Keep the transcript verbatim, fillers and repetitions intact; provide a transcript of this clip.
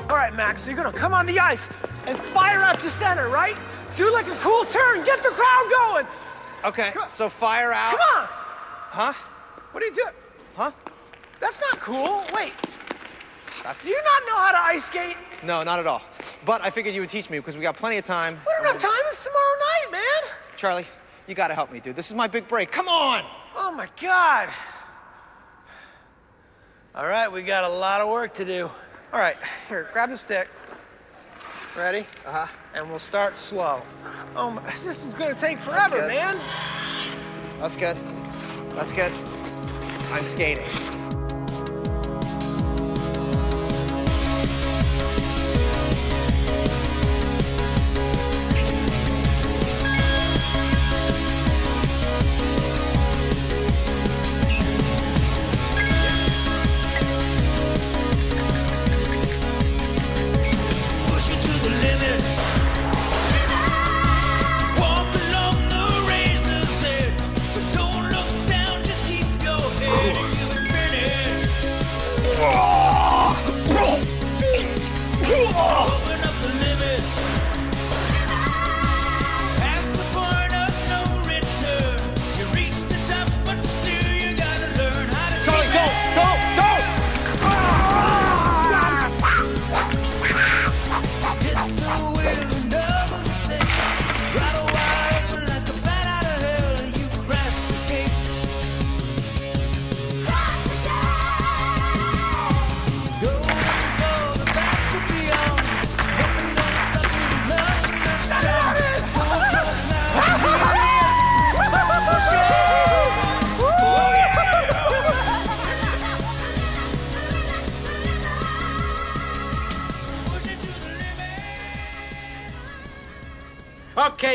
All right, Max, so you're gonna come on the ice and fire out to center, right? Do like a cool turn, get the crowd going. Okay, so fire out. Come on. Huh? What are you doing? Huh? That's not cool. Wait, That's... do you not know how to ice skate? No, not at all. But I figured you would teach me because we got plenty of time. We don't have time, it's tomorrow night, man. Charlie, you gotta help me, dude. This is my big break. Come on! Oh my God. All right, we got a lot of work to do. All right, here, grab the stick. Ready? Uh-huh. And we'll start slow. Oh my, this is gonna take forever, man. That's good. That's good. I'm skating. Open up the limit. Past the point of no return. You reach the top, but still you gotta learn how to. Charlie, go, go, go! Hit the wheel and double the stick. Right wide open like a bat out of hell. You crash the gate. Go. Okay.